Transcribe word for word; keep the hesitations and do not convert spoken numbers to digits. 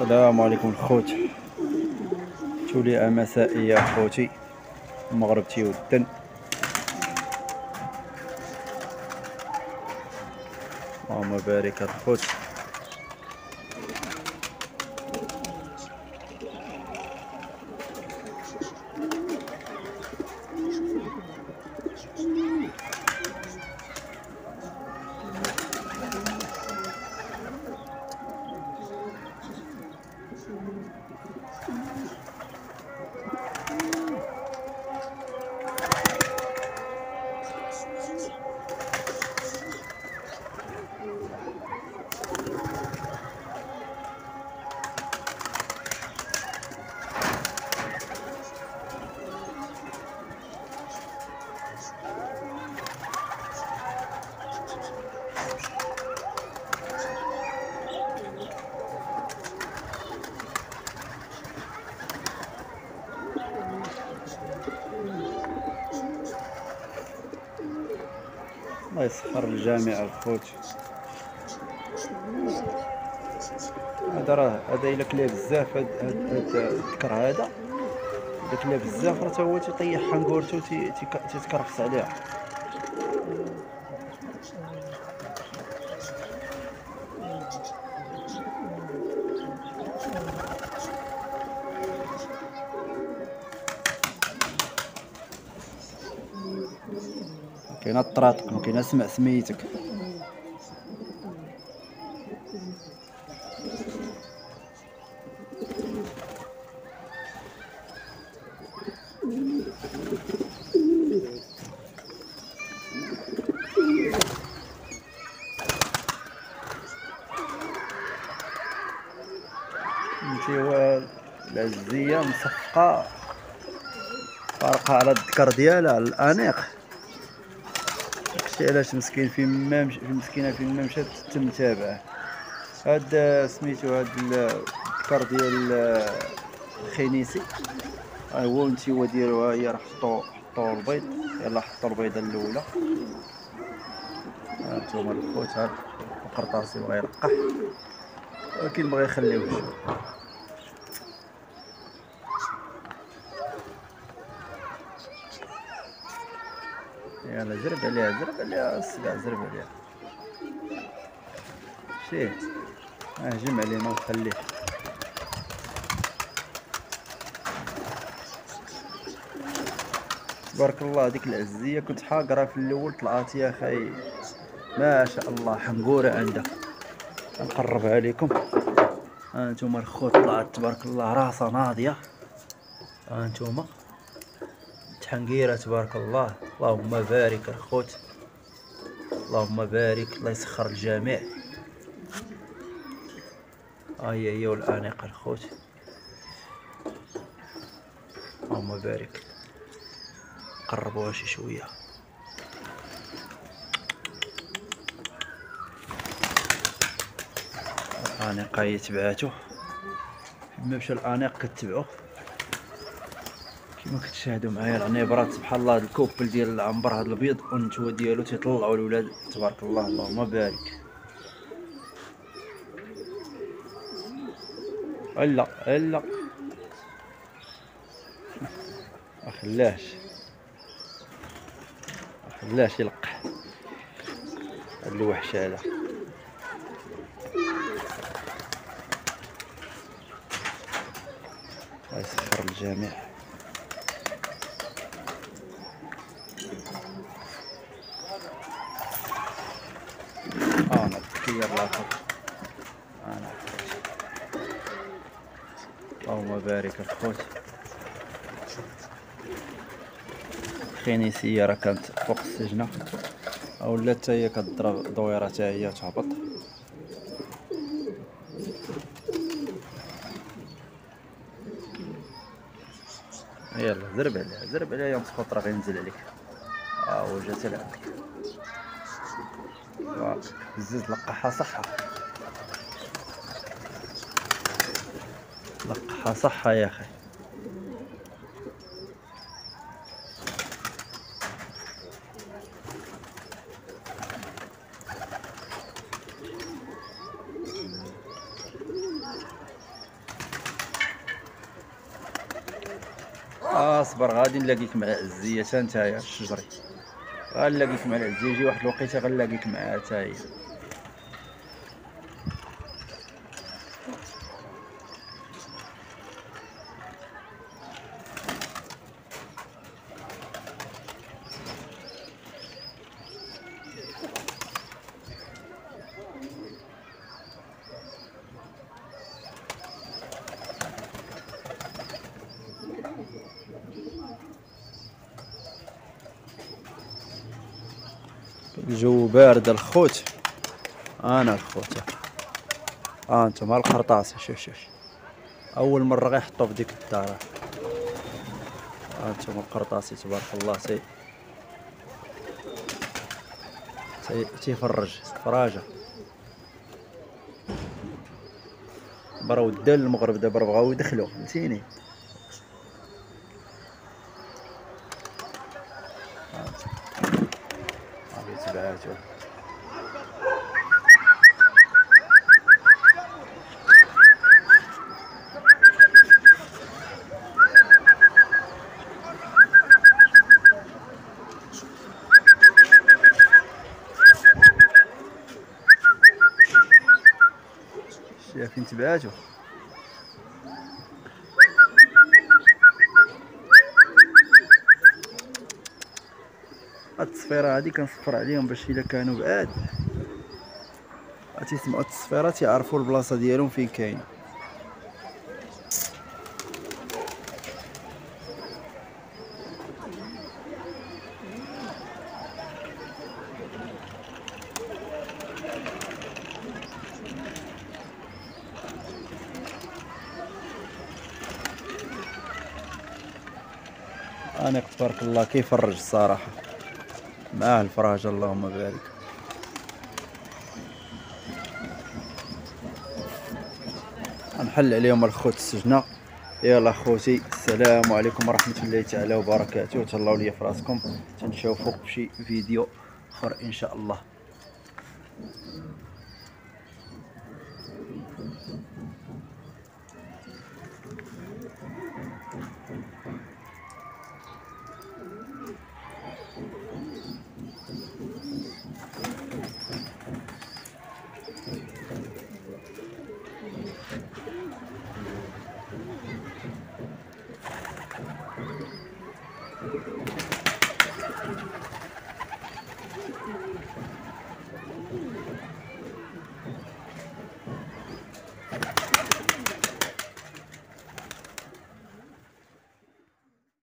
السلام عليكم الخوت. توليعة مسائية خوتي، المغرب تيودن. اللهم بارك الخوت. الله يسخر الجميع الخوت. هذا راه هذا الا كلا بزاف، هاد هاد الذكر هذا الا كلا بزاف راه تا هو تيطيح حنقورتو تيتكرفس عليها. كاينه طراطق، ما كاينه سمع سميتك. فهمتي، هو العزية مصفقة فارقة على الذكر ديالها على الانيق. داكشي علاش مسكين فين ما مشى، مسكينه فين ما مشات تم تابعه. هاد سميتو هاد الذكر ديال الخنيسي، ها هو النتيوه ديالو، ها هي راه حطو حطو البيض. يلاه حطو البيضه الاولى، ها نتوما الخوت. ها القرطاسي بغا يلقح ولكن بغا يخليوه شويه. يلا زرب عليها، زرب عليها السبع، زرب عليها. شتيه، هجم عليه ما نخليه. تبارك الله. هذيك العزية كنت حاقرها في الاول، طلعت يا خي ما شاء الله حنقورة عندها. نقربها لكم، ها انتوما الخوت. طلعت تبارك الله راسها ناضية، ها انتوما تحنقيرة تبارك الله. اللهم بارك الخوت، اللهم بارك. الله يسخر الجميع. ها هي هي والانيق الخوت. اللهم بارك. قربوها شي شويه. الانيقه هي تبعاتو، فين مشى الانيق كتبعو كما كتشاهدوا معايا. العنيبرات سبحان الله، هاد الكوبل ديال العنبر هاد البيض والنتوه ديالو تيطلعوا الولاد تبارك الله. اللهم بارك. الا الا ما خلاش ما خلاش يلقح هاد الوحش هذا. الله يسخر الجميع. انا كثير لاخر انا. اللهم بارك الخوت. الخنيسية راه كانت فوق السجنة، ولات حتى هي كضرب دويرة حتى هي تهبط. يلا زرب عليها، زرب عليها يا مسخوط، راه غينزل عليك. ها هو جا حتى لعندك. الزز لقحها صحة، لقحها صحة يا اخي. اصبر غادي نلاقيك مع عزية تا نتايا الشجري، غنلاقيك مع العزية، يجي واحد الوقيته غنلاقيك معاها تا هي. الجو بارد الخوت، انا الخوت ها انتم القرطاسي. شوف شوف اول مره غيحطوا في ديك الدار. ها انتم القرطاسي تبارك الله، سي سي تيفرج فراجه. براو الدال المغرب دابا بغاو يدخلوا، فهمتيني. هادي تبعاتو. شايفين تبعاتو. هاد التصفيره هادي كنصفر عليهم باش الا كانوا بعاد غتسمعوا التصفيره تيعرفوا البلاصه ديالهم فين كاينه. انا تبارك الله كيفرج الصراحه، معاه الفراجه اللهم بارك. غنحل عليهم الخوت السجنه. يلا خوتي، السلام عليكم ورحمه الله تعالى وبركاته، تهلاو ليا في راسكم، تنشوفوا في شي فيديو اخر ان شاء الله.